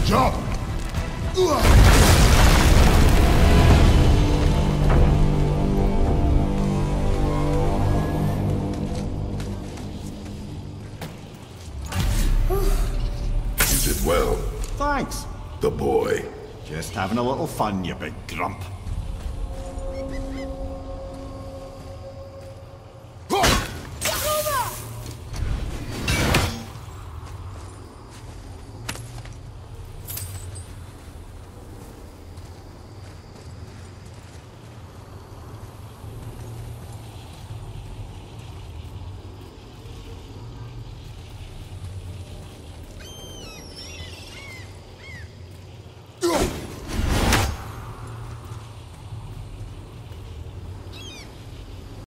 Jump! You did well. Thanks. The boy. Just having a little fun, you big grump.